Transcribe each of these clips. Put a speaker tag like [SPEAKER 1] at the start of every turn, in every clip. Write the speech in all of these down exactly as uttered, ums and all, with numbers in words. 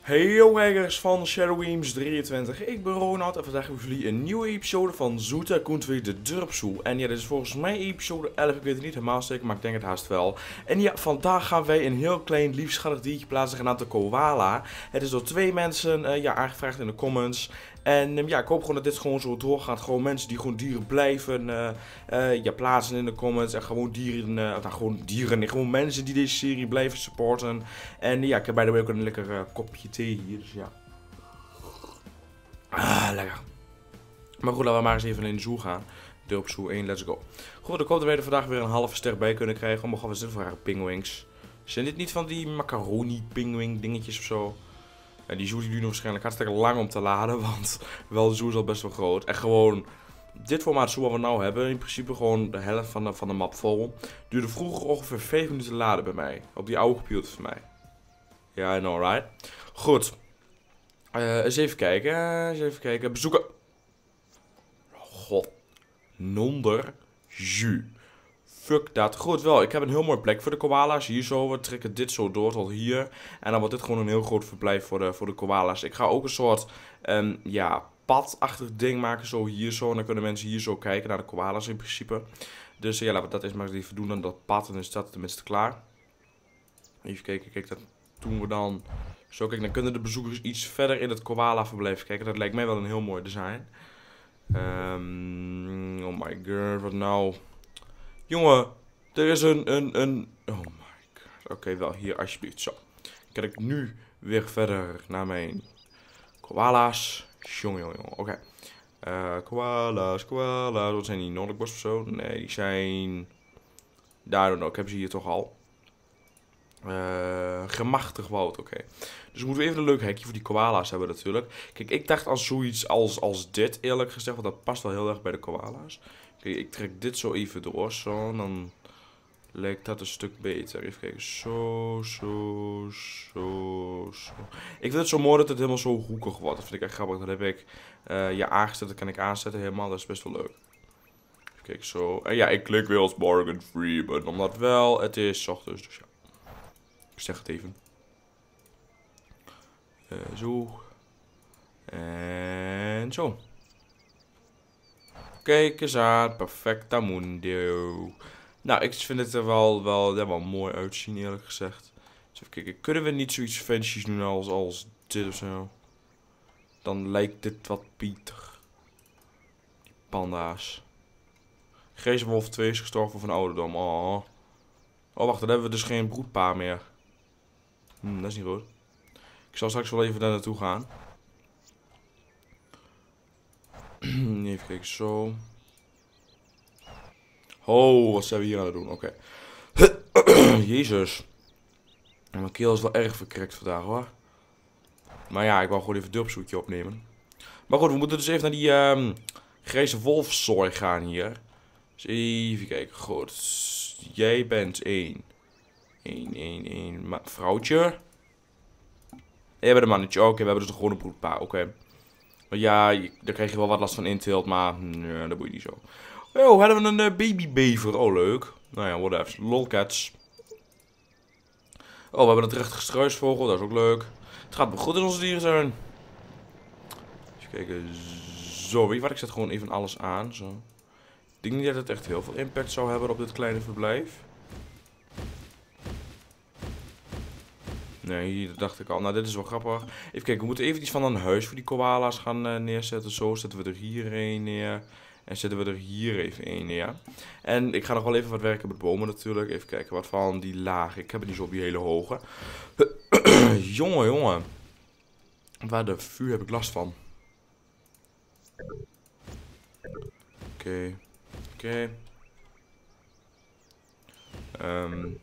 [SPEAKER 1] Hey yo kijkers van Shadowgames drieëntwintig, ik ben Ronald en vandaag hebben we jullie een nieuwe episode van Zoete Koentwee de Durpsoe. En ja, dit is volgens mij episode elf, ik weet het niet helemaal zeker, maar ik denk het haast wel. En ja, vandaag gaan wij een heel klein liefschattig diertje plaatsen genaamd de koala. Het is door twee mensen uh, ja, aangevraagd in de comments. En um, ja, ik hoop gewoon dat dit gewoon zo doorgaat. Gewoon mensen die gewoon dieren blijven uh, uh, ja, plaatsen in de comments. En gewoon dieren, uh, nou gewoon dieren, nee, gewoon mensen die deze serie blijven supporten. En ja, ik heb bij de way ook een lekker uh, kopje thee hier, dus ja. Ah, lekker. Maar goed, laten we maar eens even in de zoo gaan. Durpsoe één, let's go. Goed, ik hoop dat wij er vandaag weer een halve ster bij kunnen krijgen. Oh, wat is dit voor rare pingwings? Zijn dit niet van die macaroni pingwing dingetjes of zo? Ja, die zoo die duurt waarschijnlijk hartstikke lang om te laden, want wel de zoo is al best wel groot. En gewoon, dit formaat zoo wat we nou hebben, in principe gewoon de helft van de, van de map vol. Duurde vroeger ongeveer vijf minuten laden bij mij. Op die oude computer van mij. Ja, I know, right? Goed. Uh, eens even kijken, uh, eens even kijken. Bezoeken. God. Nonder. Jus. Fuck dat. Goed wel, ik heb een heel mooi plek voor de koala's. Hier zo, we trekken dit zo door tot hier. En dan wordt dit gewoon een heel groot verblijf voor de, voor de koala's. Ik ga ook een soort, um, ja, padachtig ding maken zo hier zo. En dan kunnen mensen hier zo kijken naar de koala's in principe. Dus ja, laten we dat eens maar eens even doen. Dan dat pad, en dan is dat tenminste klaar. Even kijken, kijk, dat doen we dan. Zo, kijk, dan kunnen de bezoekers iets verder in het koala verblijf kijken. Dat lijkt mij wel een heel mooi design. Um, oh my god, wat nou? Jongen, er is een, een, een... Oh my god. Oké, okay, wel hier alsjeblieft. Zo. Kan ik nu weer verder naar mijn koala's. Jongen, jongen, jongen. Oké. Okay. Uh, koala's, koala's. Wat zijn die? Noordelijk bos of zo? Nee, die zijn... Daar dan ook. Ik heb ze hier toch al. Uh, gemachtig woud, oké. Okay. Dus we moeten even een leuk hekje voor die koala's hebben natuurlijk. Kijk, ik dacht aan zoiets als, als dit, eerlijk gezegd. Want dat past wel heel erg bij de koala's. Kijk, ik trek dit zo even door, zo. Dan lijkt dat een stuk beter. Even kijken, zo, zo, zo, zo. Ik vind het zo mooi dat het helemaal zo hoekig wordt. Dat vind ik echt grappig. Dat heb ik uh, ja, aangezet, dat kan ik aanzetten helemaal. Dat is best wel leuk. Even kijken, zo. En ja, ik klik weer als bargain free. Maar omdat wel, het is 's ochtends, dus ja. Ik zeg het even. Uh, zo. En zo. Kijk eens aan. Perfecta mundo. Nou, ik vind het er wel, wel, ja, wel mooi uitzien, eerlijk gezegd. Dus even kijken. Kunnen we niet zoiets fancy's doen als, als dit of zo? Dan lijkt dit wat pietig. Die panda's. Grijze wolf twee is gestorven van ouderdom. Oh. Oh, wacht. Dan hebben we dus geen broedpaar meer. Hm, dat is niet goed. Ik zal straks wel even daar naartoe gaan. Even kijken, zo. Oh, wat zijn we hier aan het doen? Oké. Okay. Jezus. Mijn keel is wel erg verkrekt vandaag, hoor. Maar ja, ik wou gewoon even een durpsoetje opnemen. Maar goed, we moeten dus even naar die um, grijze wolfzooi gaan hier. Dus even kijken. Goed. Jij bent één. één, één, één. Vrouwtje. Jij bent een mannetje. Oké, okay, we hebben dus een gewone broedpaar. Oké. Okay. Ja, daar krijg je wel wat last van inteelt, maar nee, dat boeit niet zo. Oh, hadden we een uh, babybever. Oh, leuk. Nou ja, whatever. Lolcats. Oh, we hebben een terechte struisvogel. Dat is ook leuk. Het gaat me goed in onze dieren zijn. Even kijken. Zo, weet je wat? Ik zet gewoon even alles aan. Zo. Ik denk niet dat het echt heel veel impact zou hebben op dit kleine verblijf. Nee, dat dacht ik al. Nou, dit is wel grappig. Even kijken, we moeten even iets van een huis voor die koala's gaan uh, neerzetten. Zo zetten we er hier een neer. En zetten we er hier even een neer. En ik ga nog wel even wat werken met bomen natuurlijk. Even kijken, wat van die lage. Ik heb het niet zo op die hele hoge. Jongen, jongen. Waar de vuur heb ik last van? Oké. Okay. Oké. Okay. Um.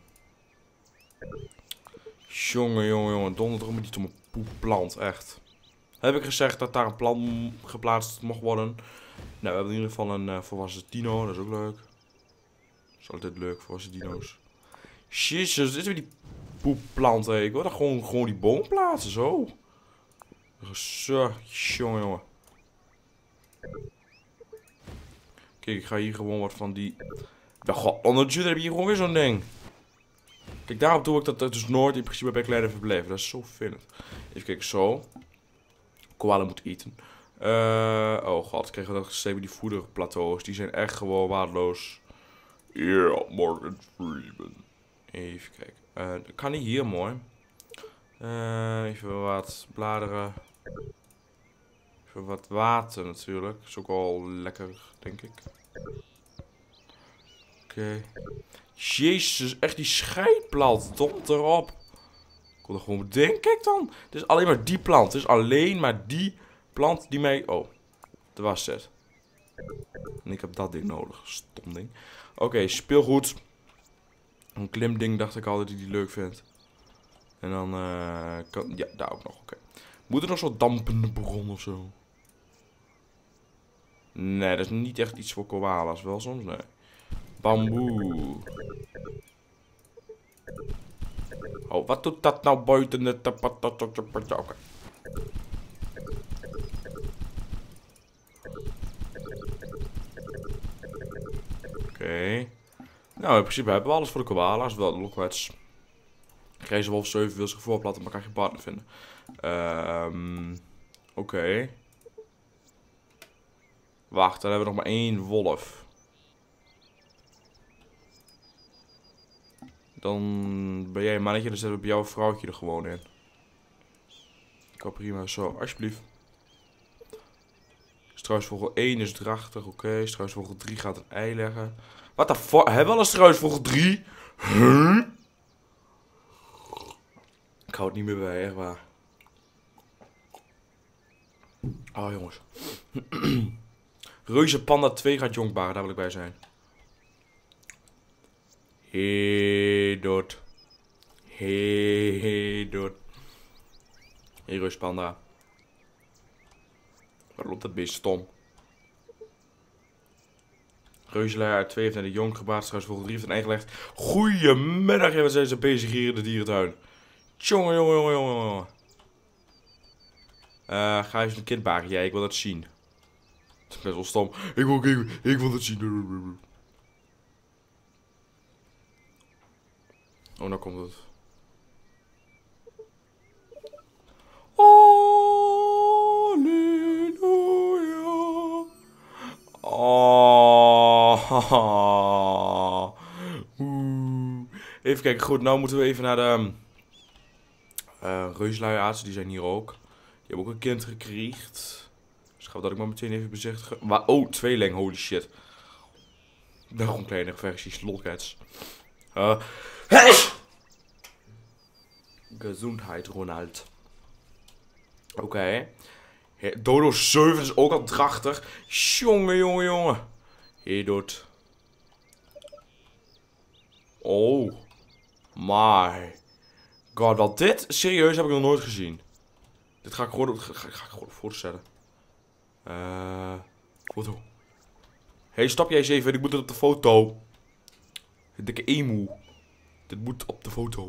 [SPEAKER 1] Jongen, jongen, jongen. Donder toch met die stomme poepplant, echt. Heb ik gezegd dat daar een plan geplaatst mocht worden? Nou, we hebben in ieder geval een uh, volwassen dino. Dat is ook leuk. Dat is altijd leuk, volwassen dino's. Jezus, dit is weer die poepplant, hé. Ik wil daar gewoon, gewoon die boom plaatsen, zo. Zo, jongen, jongen. Kijk, ik ga hier gewoon wat van die... Ja, god, onder heb je hier gewoon weer zo'n ding. Kijk, daarom doe ik dat er dus nooit in principe bij kleine verblijven. Dat is zo vervelend. Even kijken, zo. Koala moet eten. Uh, oh god, kregen we dat steeds die voederplateaus. Die zijn echt gewoon waardeloos. Ja, yeah, Morgan Freeman. Even kijken. Uh, kan niet hier, mooi. Uh, even wat bladeren. Even wat water natuurlijk. Is ook wel lekker, denk ik. Oké. Okay. Jezus, echt die scheidplant. Dom erop. Ik kon er gewoon bedenken. Kijk dan. Het is alleen maar die plant. Het is alleen maar die plant die mij... Oh, dat was het. En ik heb dat ding nodig. Stom ding. Oké, okay, speelgoed. Een klimding dacht ik altijd die die leuk vindt. En dan... Uh, kan, ja, daar ook nog. Oké. Okay. Moet er nog zo'n dampende bron of zo? Nee, dat is niet echt iets voor koala's. Wel soms, nee. Bamboe. Oh, wat doet dat nou buiten het... Oké. Okay. Okay. Nou, in principe hebben we alles voor de koala's. Wel de lokwets. Grijze wolf zeven wil zich voorplatten, maar kan geen partner vinden. Um, Oké. Okay. Wacht, dan hebben we nog maar één wolf. Dan ben jij een mannetje, dan zetten we bij jou een vrouwtje er gewoon in. Kan prima, zo, alsjeblieft. Struisvogel één is drachtig, oké. Okay. Struisvogel drie gaat een ei leggen. Wat de fuck? Hebben we al een struisvogel drie? Huh? Ik hou het niet meer bij, echt waar. Oh jongens. Reuze Panda twee gaat jonkbaren, daar wil ik bij zijn. Hey, dood. Hey, hey, dood. Hey, Reuze Panda. Waar loopt dat beest stom? Reuzelij uit twee heeft naar de jonk gebracht. Struisvogel drie heeft een ei gelegd. Goedemiddag, wat zijn ze bezig hier in de dierentuin? Tjonge, jonge, jonge, jonge, jonge. Uh, ga even een kind baren. Ja, ik wil dat zien. Het is best wel stom. Ik wil, ik, ik wil dat zien. Oh, nou komt het. Halleluja. Oh. Even kijken. Goed, nou moeten we even naar de uh, reusluiaards. Die zijn hier ook. Die hebben ook een kind gekregen. Dus gaan we dat ik maar meteen even bezichtigen. Oh, tweeling, holy shit. Nog een kleine versies, lolcats. Uh, hey! Gezondheid, Ronald. Oké. Okay. Dodo zeven is ook al drachtig. Jongen, jongen, jongen. Hey, dood. Oh. My. God, wat dit? Serieus, heb ik nog nooit gezien. Dit ga ik gewoon, ga, ga ik gewoon voorstellen. Uh, foto. Hey, stop jij eens even. Ik moet het op de foto. Dikke emu. Dit moet op de foto.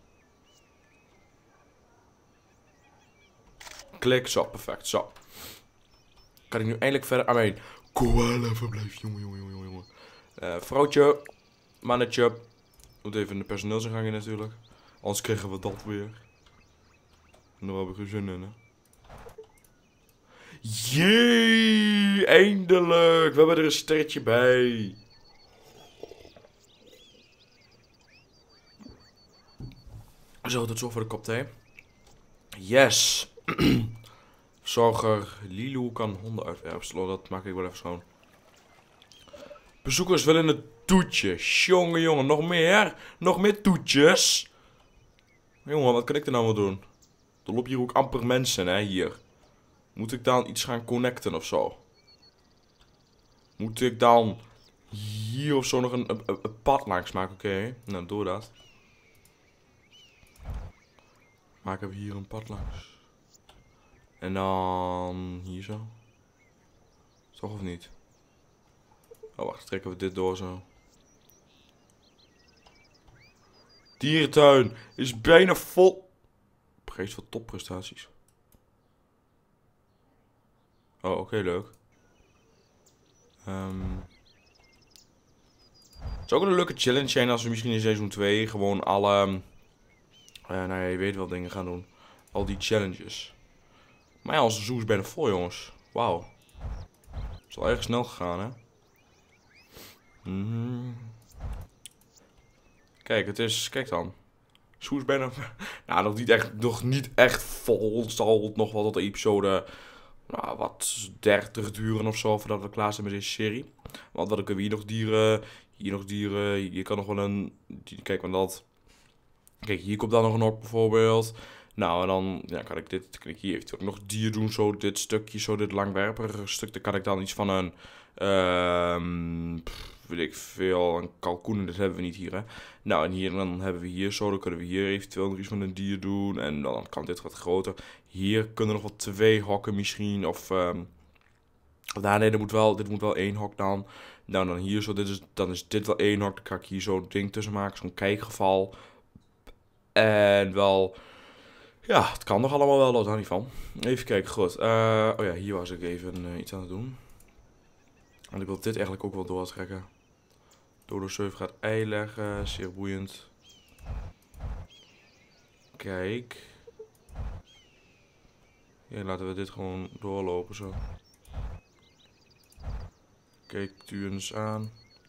[SPEAKER 1] Klik, zo, perfect, zo. Kan ik nu eindelijk verder aan mijn koala verblijf. Jongen, jongen, jongen, jongen. Uh, vrouwtje. Mannetje. Moet even in de personeelsingang in natuurlijk. Anders krijgen we dat weer. En daar heb ik geen zin in, hè. Jee, eindelijk. We hebben er een sterretje bij. Zo, dat is voor de kop thee. Yes. Verzorger Lilo kan honden uitwerpselen. Dat maak ik wel even schoon. Bezoekers willen een toetje. Jongen, jongen, nog meer. Nog meer toetjes. Jongen, wat kan ik er nou wel doen? Er lopen hier ook amper mensen, hè, hier. Moet ik dan iets gaan connecten of zo? Moet ik dan hier of zo nog een, een, een pad langs maken? Oké, okay. Nou, doe dat. Maken we hier een pad langs. En dan hier zo. Toch of niet? Oh, wacht, trekken we dit door zo. Dierentuin is bijna vol. Prijs voor topprestaties. Oh, oké, okay, leuk. Um, zou ook een leuke challenge zijn als we misschien in seizoen twee gewoon alle... Uh, nou ja, je weet wel dingen gaan doen. Al die challenges. Maar ja, onze zoo is bijna vol, jongens. Wauw. Het is al erg snel gegaan, hè. Mm-hmm. Kijk, het is... Kijk dan. Zoo is bijna... nou, nog niet echt, nog niet echt vol. Het zal nog wel tot de episode... Nou, wat dertig duren of zo voordat we klaar zijn met deze serie. Want wat kunnen we hier nog dieren... Hier nog dieren... Hier kan nog wel een... Kijk, maar dat... Kijk, hier komt dan nog een hok bijvoorbeeld. Nou, en dan ja, kan ik dit... Kan ik hier eventueel nog dier doen. Zo dit stukje, zo dit langwerperige stuk. Dan kan ik dan iets van een... Um, pff, weet ik veel, een kalkoen, dat hebben we niet hier, hè. Nou, en hier, dan hebben we hier zo, dan kunnen we hier eventueel nog iets van een dier doen. En dan kan dit wat groter. Hier kunnen nog wel twee hokken misschien, of... Um, nou, nee, dit moet, wel, dit moet wel één hok dan. Nou, dan hier zo, dit is, dan is dit wel één hok. Dan kan ik hier zo een ding tussen maken, zo'n kijkgeval. En wel... Ja, het kan nog allemaal wel, dat daar niet van. Even kijken, goed. Uh, oh ja, hier was ik even uh, iets aan het doen. En ik wil dit eigenlijk ook wel doortrekken. Dodo zeven gaat ei leggen. Zeer boeiend. Kijk. Ja, laten we dit gewoon doorlopen zo. Kijk, tuur eens aan.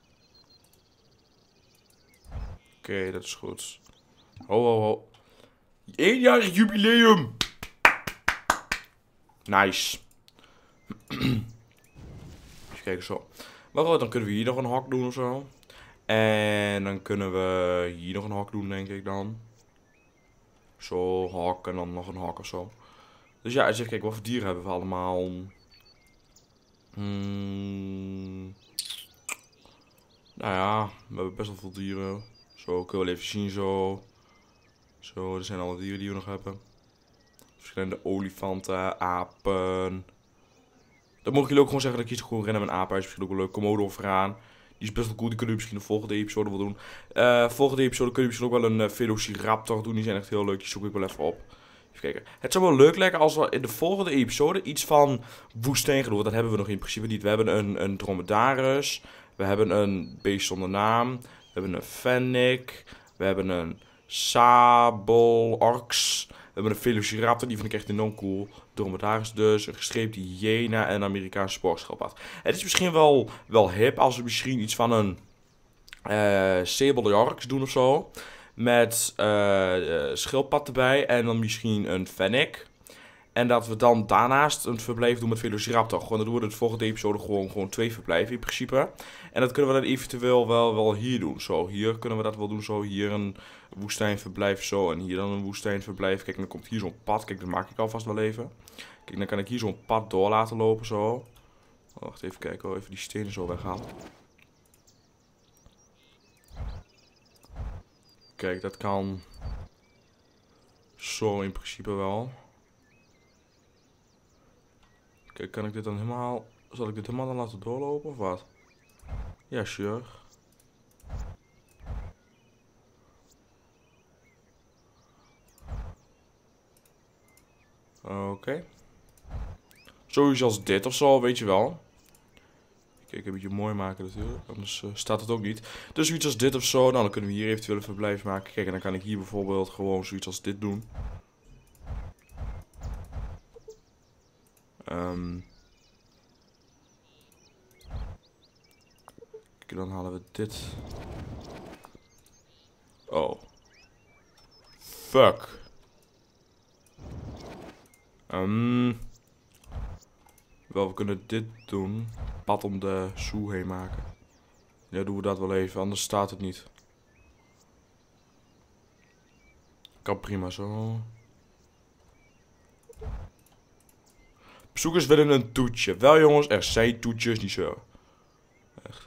[SPEAKER 1] Oké, okay, dat is goed. Ho, ho, ho. Eenjarig jubileum! Nice. Even kijken zo. Maar goed, dan kunnen we hier nog een hok doen of zo. En dan kunnen we hier nog een hok doen, denk ik dan. Zo, hok en dan nog een hok of zo. Dus ja, even kijken, wat voor dieren hebben we allemaal? Hmm. Nou ja, we hebben best wel veel dieren. Zo, kunnen we wel even zien zo. Zo, dit zijn alle dieren die we nog hebben. Verschillende olifanten, apen. Dan mogen jullie ook gewoon zeggen dat ik hier gewoon rennen met een apen. Hij is misschien ook wel leuk. Komodo vraan. Die is best wel cool. Die kunnen we misschien de volgende episode wel doen. Uh, volgende episode kun je misschien ook wel een uh, Velociraptor doen. Die zijn echt heel leuk. Die zoek ik wel even op. Even kijken. Het zou wel leuk lijken als we in de volgende episode iets van woestijn gaan doen. Dat hebben we nog in principe niet. We hebben een, een dromedaris. We hebben een beest zonder naam. We hebben een fennec. We hebben een sabelorks. We hebben een Velociraptor, die vind ik echt enorm cool. Dromedaris dus, een gestreepte hyena en een Amerikaanse spoorschildpad. Het is misschien wel, wel hip als we misschien iets van een uh, sabelorks doen of zo. Met uh, uh, schildpad erbij en dan misschien een fennec. En dat we dan daarnaast een verblijf doen met Velociraptor. Gewoon, dan doen we de volgende episode gewoon, gewoon twee verblijven in principe. En dat kunnen we dan eventueel wel, wel hier doen. Zo, hier kunnen we dat wel doen. Zo, hier een woestijnverblijf zo. En hier dan een woestijnverblijf. Kijk, dan komt hier zo'n pad. Kijk, dat maak ik alvast wel even. Kijk, dan kan ik hier zo'n pad door laten lopen zo. Oh, wacht, even kijken. Oh, even die stenen zo weghalen. Kijk, dat kan zo in principe wel. Kijk, kan ik dit dan helemaal... Zal ik dit helemaal dan laten doorlopen of wat? Ja, sure. Oké. Okay. Zoiets als dit of zo, weet je wel. Kijk, een beetje mooi maken natuurlijk. Anders uh, staat het ook niet. Dus zoiets als dit of zo. Nou, dan kunnen we hier eventueel een verblijf maken. Kijk, en dan kan ik hier bijvoorbeeld gewoon zoiets als dit doen. Um, kijk, dan halen we dit. Oh. Fuck. Um, wel, we kunnen dit doen. Pad om de zoo heen maken. Ja, doen we dat wel even, anders staat het niet. Kan prima zo. Bezoekers willen een toetje. Wel jongens, er zijn toetjes, niet zo. Echt.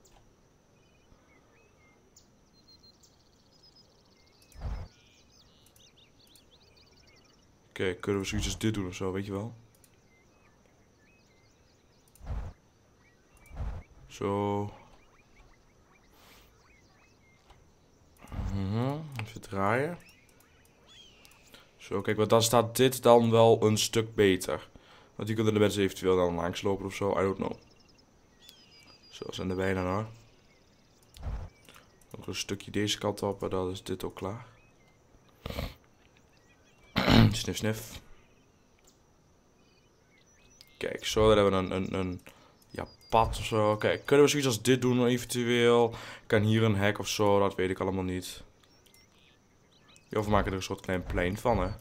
[SPEAKER 1] Oké, okay, kunnen we zoiets als dit doen of zo, weet je wel? Zo. Mm-hmm. Even draaien. Zo, kijk, want dan staat dit dan wel een stuk beter. Want die kunnen de mensen eventueel dan langslopen of zo, I don't know. Zo, zijn er bijna hoor. Nog een stukje deze kant op en dan is dit ook klaar. Snif, snif. Kijk, zo dan hebben we een, een, een ja, pad of zo. Kijk, kunnen we zoiets als dit doen eventueel? Kan hier een hek of zo, dat weet ik allemaal niet. Ja, of we maken er een soort klein plein van, hè.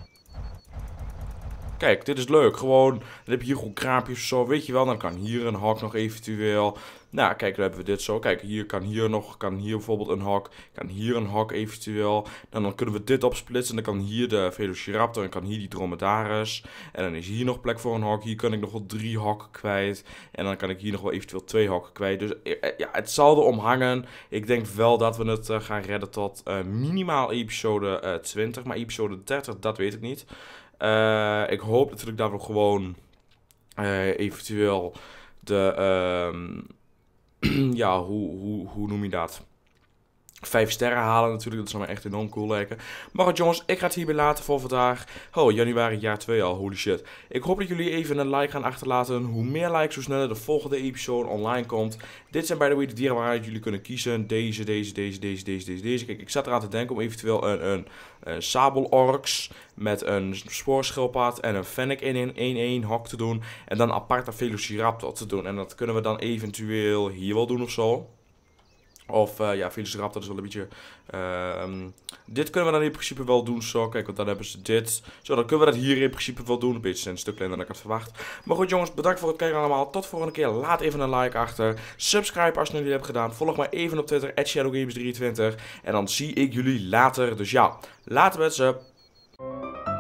[SPEAKER 1] Kijk, dit is leuk. Gewoon, dan heb je hier gewoon kraampjes of zo, weet je wel. Dan kan hier een hak nog eventueel. Nou, kijk, dan hebben we dit zo. Kijk, hier kan hier nog, kan hier bijvoorbeeld een hak. Kan hier een hak eventueel. Dan, dan kunnen we dit opsplitsen. En dan kan hier de Velociraptor en kan hier die Dromedaris. En dan is hier nog plek voor een hak. Hier kan ik nog wel drie hakken kwijt. En dan kan ik hier nog wel eventueel twee hakken kwijt. Dus ja, het zal erom hangen. Ik denk wel dat we het uh, gaan redden tot uh, minimaal episode uh, twintig. Maar episode dertig, dat weet ik niet. Uh, ik hoop natuurlijk dat we gewoon uh, eventueel de, uh, ja, hoe, hoe, hoe noem je dat? Vijf sterren halen natuurlijk, dat zou me echt enorm cool lijken. Maar goed jongens, ik ga het hierbij laten voor vandaag. Oh, januari jaar twee al, holy shit. Ik hoop dat jullie even een like gaan achterlaten. Hoe meer likes, hoe sneller de volgende episode online komt. Dit zijn by the way de dieren waaruit jullie kunnen kiezen. Deze, deze, deze, deze, deze, deze, deze. Kijk, ik zat eraan te denken om eventueel een, een, een sabelorks met een spoorschildpad en een fennec in een één één hok te doen. En dan apart een Velociraptor te doen. En dat kunnen we dan eventueel hier wel doen of zo. Of uh, ja, Velociraptor, dat is wel een beetje... Uh, um, dit kunnen we dan in principe wel doen zo. Kijk, want dan hebben ze dit. Zo, dan kunnen we dat hier in principe wel doen. Een beetje een stuk kleiner dan ik had verwacht. Maar goed jongens, bedankt voor het kijken allemaal. Tot de volgende keer. Laat even een like achter. Subscribe als je het nog niet hebt gedaan. Volg mij even op Twitter, at shadow games drieëntwintig. En dan zie ik jullie later. Dus ja, later met ze.